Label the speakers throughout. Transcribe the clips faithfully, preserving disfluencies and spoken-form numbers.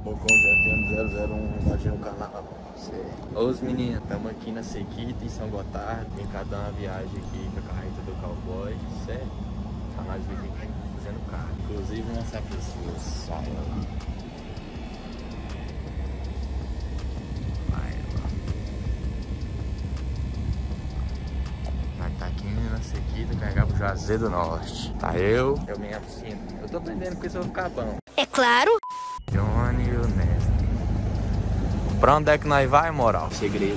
Speaker 1: Bocão G F N zero zero um, invadindo o canal. Ô, os meninos, estamos aqui na Sequita, em São Gotardo. Vem cá dar uma viagem aqui com a carreta do cowboy, certo? Pra nós vir aqui fazendo carro. Inclusive, mostrar pra vocês. Vai lá. Vai lá. Nós tá aqui na Sequita, carregar pro Juazeiro do Norte. Tá eu, eu me ensino. Eu tô aprendendo com isso, eu vou ficar bom.
Speaker 2: É claro.
Speaker 1: Johnny e o Neto. Pra onde é que nós vai, moral?
Speaker 3: Segredo.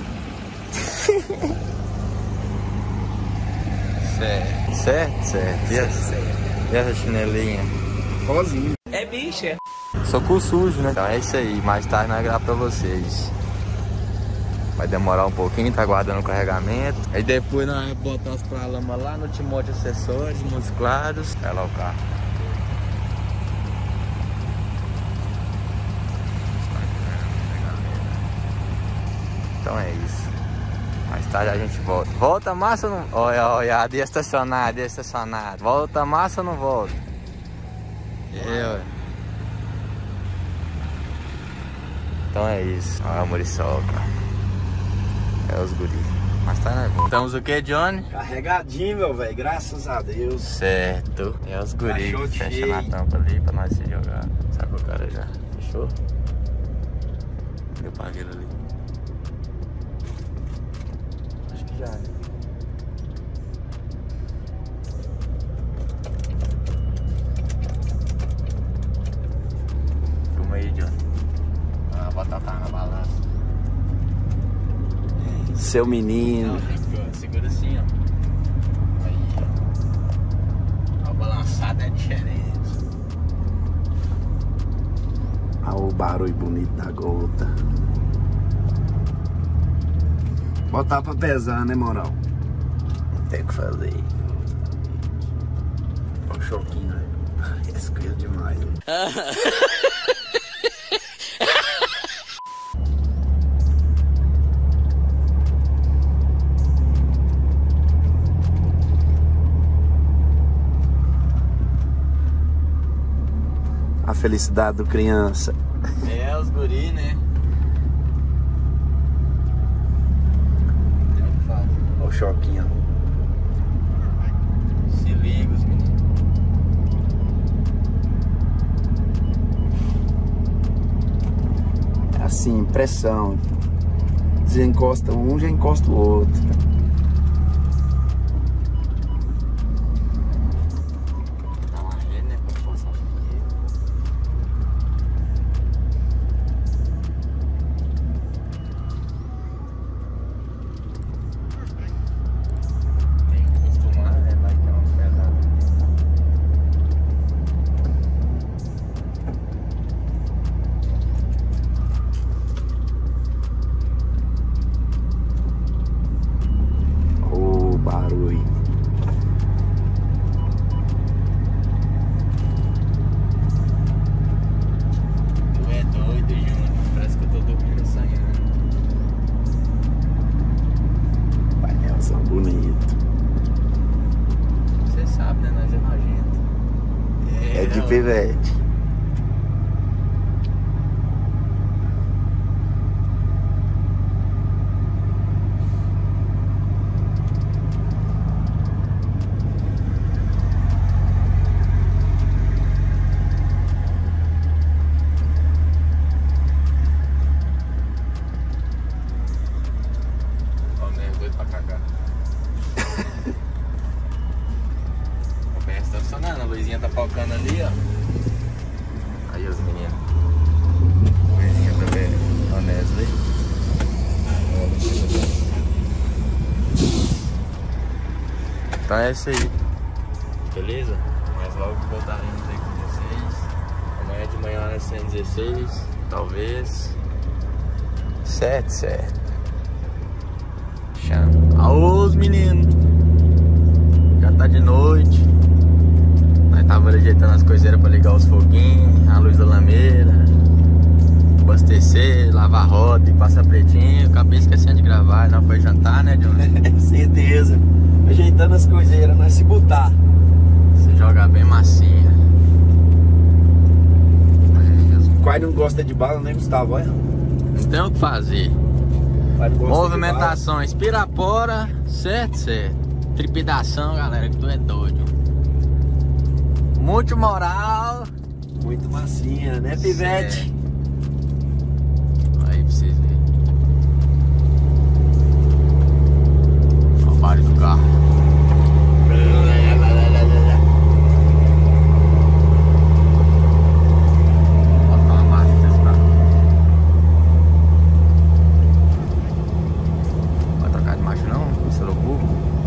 Speaker 1: Certo, certo, certo. E essa, e essa chinelinha?
Speaker 3: Sozinho. É bicha.
Speaker 1: Sou cu sujo, né? Então é isso aí. Mais tarde nós gravamos pra vocês. Vai demorar um pouquinho, tá guardando o carregamento. Aí depois nós botamos pra lama lá no Timóteo Acessórios, nos Claros. Olha lá o carro. Então é isso. Mais tarde a gente volta. Volta massa ou não? Olha, olha, ali estacionado, ali estacionado. Volta massa ou não volta? Eu. Então é isso. Olha a muriçoca. É os guris. Mais tarde nós voltamos. Estamos o que, Johnny?
Speaker 3: Carregadinho, meu velho. Graças a Deus.
Speaker 1: Certo. É os guris. Fecha na tampa ali pra nós se jogar. Sabe o cara já? Fechou? Deu pra aquele ali. Já, né? Filma aí, Johnny. Ah, bota tá na balança.
Speaker 3: Seu menino.
Speaker 1: Não, segura, segura assim, ó. Aí, ó. A balançada é diferente.
Speaker 3: Olha o barulho bonito da gota. Botar pra pesar, né, moral?
Speaker 1: Não tem o que fazer.
Speaker 3: Olha o choquinho, né? Esse coisa demais, né? A felicidade do criança.
Speaker 1: É, os guri, né?
Speaker 3: Olha o choquinho.
Speaker 1: Se liga, os meninos.
Speaker 3: É assim, pressão. Desencosta um, já encosta o outro.
Speaker 1: Dá uma rede, né? Pra forçar o freio. Tem que acostumar, né? Vai ter umas pesadas.
Speaker 3: O barulho.
Speaker 1: Tu é doido, Júnior. Parece que eu tô dormindo sonhando.
Speaker 3: Painelzão bonito.
Speaker 1: Você sabe, né? Nós é nojento.
Speaker 3: É de
Speaker 1: não.
Speaker 3: pivete.
Speaker 1: Ó, né? Doido pra cagar. O B S tá funcionando, a luzinha tá focando ali, ó. Aí os meninos. Luzinha pra ver. Honesto aí. Então é isso aí. Beleza? Mas logo voltaremos aí com vocês. Amanhã de manhã, hora cento e dezesseis. Talvez. Certo, certo. Chama. Aô, os meninos. Já tá de noite. Nós tava ajeitando as coiseiras pra ligar os foguinhos, a luz da lameira, abastecer, lavar a roda e passar pretinho. Acabei esquecendo de gravar, não foi jantar, né, Johnny?
Speaker 3: Certeza. Ajeitando as coiseiras, nós se botar.
Speaker 1: Você joga bem massinha.
Speaker 3: Quais pai não gosta de bala, né, Gustavo? Olha.
Speaker 1: Não tem o que fazer.
Speaker 3: Pai não gosta
Speaker 1: Movimentação, Espirapora, certo, certo. Trepidação, galera, que tu é doido. Muito moral.
Speaker 3: Muito massinha, né, Pivete?
Speaker 1: Aí pra vocês verem. Olha o barulho do carro. Vai trocar de marcha não? Você é louco?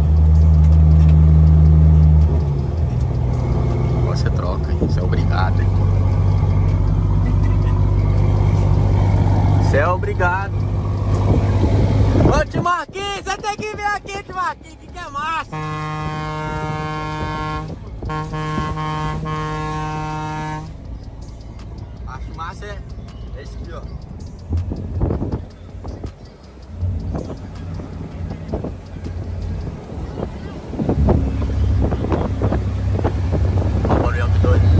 Speaker 1: Agora você troca, hein? Você é obrigado, hein? Você é obrigado. Ô, Tio Marquinhos, você tem que vir aqui, Tio Marquinhos, que é massa. Acho massa é esse aqui, ó. Olha o olhão que doido.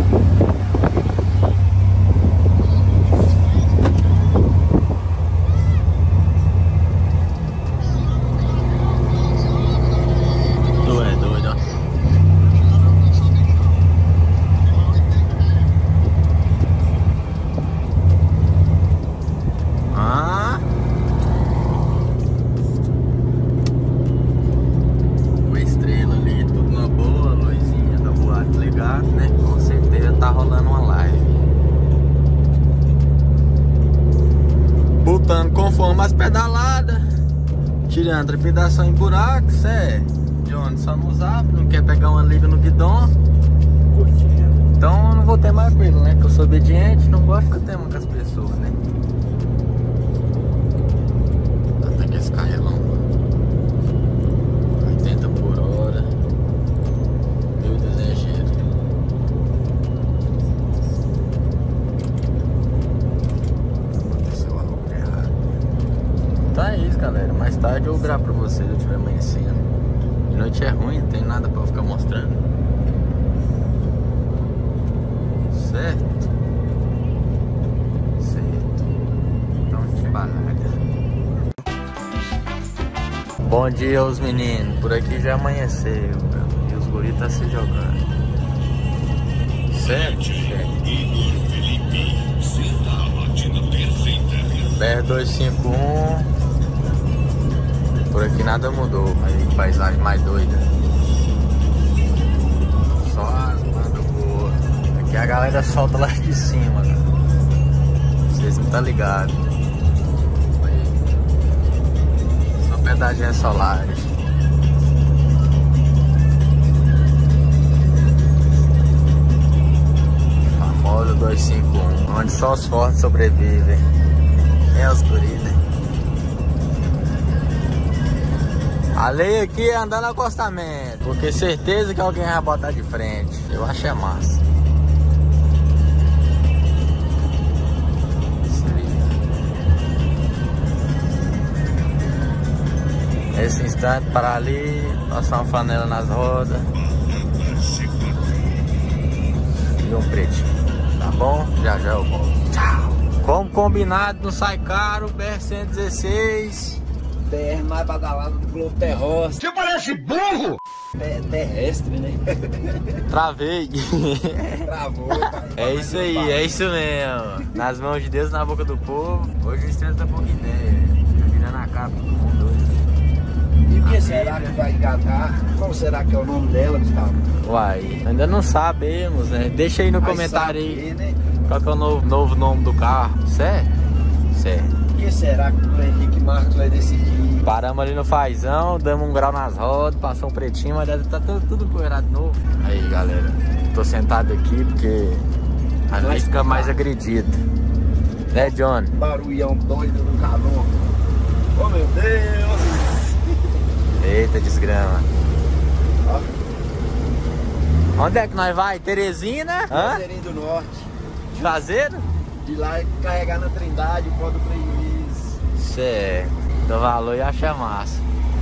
Speaker 1: Conforme as pedaladas, tirando trepidação em buracos, cê é de onde só no zap, não quer pegar uma liga no guidão.
Speaker 3: Curtindo.
Speaker 1: Então eu não vou ter mais com ele, né? Que eu sou obediente, não gosto de ficar tendo com as pessoas, né? Até que esse carrelão oitenta por hora. Meu desenjeiro. Então é isso, galera. Mais tarde eu gravo pra vocês, eu estiver amanhecendo. De noite é ruim, não tem nada pra eu ficar mostrando. Certo? Certo. Então te balaga. Bom dia aos meninos. Por aqui já amanheceu, meu. E os guris tá se jogando. Certo? Certo. B R duzentos e cinquenta e um. Por aqui nada mudou, mas que paisagem mais doida. Só as bandas boas. Aqui a galera solta lá de cima, cara. Vocês não tá ligado. Só pedaginhas solares. Famoso duzentos e cinquenta e um, onde só os fortes sobrevivem. É os guris, né? A lei aqui é andar no acostamento, porque certeza que alguém vai botar de frente. Eu acho é massa. Nesse instante, para ali, passar uma flanela nas rodas. E um pretinho, tá bom? Já já eu volto. Tchau! Como combinado, não sai caro, B R cento e dezesseis.
Speaker 3: B R mais badalado do globo terrestre.
Speaker 2: Você parece burro!
Speaker 3: Ter terrestre, né?
Speaker 1: Travei.
Speaker 3: Travou, pai.
Speaker 1: É isso aí, é isso mesmo. Nas mãos de Deus, na boca do povo. Hoje o estresse tá pouca ideia. Tá virando a cara todo mundo hoje.
Speaker 3: E o que será que vai engatar? Qual será que é o nome dela, Gustavo?
Speaker 1: Uai, ainda não sabemos, né? Deixa aí no
Speaker 3: Vai
Speaker 1: comentário
Speaker 3: saber,
Speaker 1: aí,
Speaker 3: né?
Speaker 1: qual que é o novo, novo nome do carro. Certo? Certo.
Speaker 3: O que será que o Henrique Marcos vai decidir?
Speaker 1: Paramos ali no fazão, damos um grau nas rodas, passou um pretinho, mas deve estar tudo, tudo empoeirado de novo. Aí, galera, tô sentado aqui porque a noite fica mais agredida. Né, John?
Speaker 3: Barulhão doido do calor. Oh, meu Deus!
Speaker 1: Eita, desgrama.
Speaker 3: Ó.
Speaker 1: Onde é que nós vai? Teresina? Hã?
Speaker 3: Juazeirinho do Norte.
Speaker 1: Juazeiro?
Speaker 3: De lá carregar na Trindade, o pó do prejuízo.
Speaker 1: Certo. Do valor e acha massa.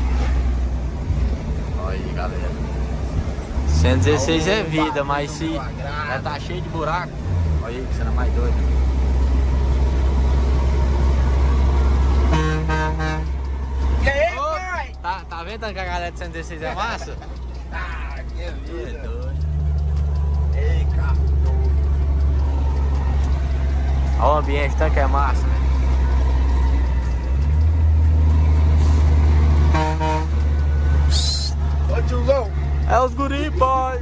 Speaker 1: Olha aí, galera. cento e dezesseis é vida, mas se já tá cheio de buraco. Olha aí, que cena mais doida. falando que a galera de cento e dezesseis é massa?
Speaker 3: Ah, que
Speaker 1: É
Speaker 3: vida.
Speaker 1: doido.
Speaker 3: Ei, carro doido.
Speaker 1: Olha o ambiente, tanto que é massa, velho.
Speaker 3: Ô tiozão.
Speaker 1: É os guri, pai.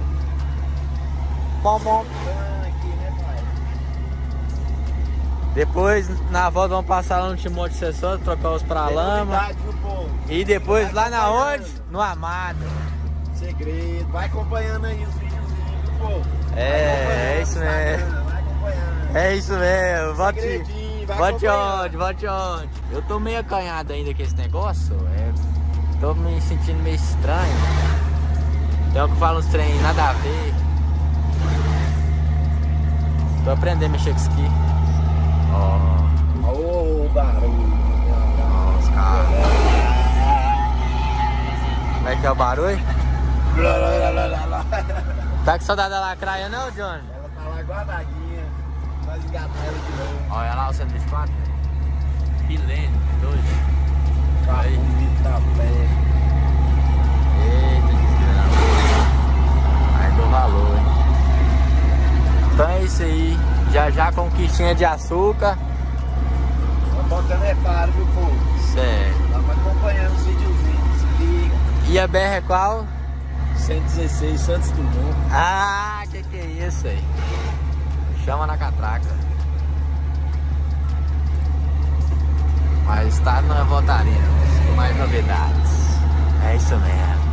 Speaker 1: Bom, bom.
Speaker 3: Aqui, né, pai?
Speaker 1: Depois, na volta, vamos passar lá no Timóteo Sessor, trocar os pra
Speaker 3: Tem
Speaker 1: lama.
Speaker 3: novidade, viu, povo?
Speaker 1: E depois,
Speaker 3: Vai
Speaker 1: lá na
Speaker 3: acompanhando.
Speaker 1: onde? No Amado.
Speaker 3: Segredo. Vai acompanhando aí os videozinhos, viu, povo? Vai
Speaker 1: É,
Speaker 3: acompanhando
Speaker 1: é isso
Speaker 3: no Instagram,
Speaker 1: mesmo.
Speaker 3: Vai acompanhando.
Speaker 1: É isso mesmo. Vote,
Speaker 3: Segredinho, vai
Speaker 1: vote
Speaker 3: acompanhando.
Speaker 1: onde, vote onde. Eu tô meio acanhado ainda com esse negócio. É, tô me sentindo meio estranho. Tem um que fala uns trem nada a ver. Tô aprendendo a mexer com isso aqui. Ó,
Speaker 3: Ô, barulho.
Speaker 1: ó, os carros. Como é que é o barulho? Tá com saudade da lacraia não, Johnny?
Speaker 3: Ela tá lá guardadinha. Nós engatamos ela de novo.
Speaker 1: Olha lá o cento e vinte e quatro. Que lento, doido.
Speaker 3: Carro
Speaker 1: Aí.
Speaker 3: bonito da pé.
Speaker 1: Eita, desgrama. Aí deu valor, hein? Então é isso aí. Já já conquistinha de açúcar.
Speaker 3: Vamos botando reparo, viu, povo?
Speaker 1: Certo.
Speaker 3: Vamos acompanhando os videozinhos. Se liga.
Speaker 1: E a B R é qual?
Speaker 3: cento e dezesseis, Santos Dumont.
Speaker 1: Ah, que que é isso aí? Chama na catraca. Mas tá, nós voltaremos com mais novidades. É isso mesmo.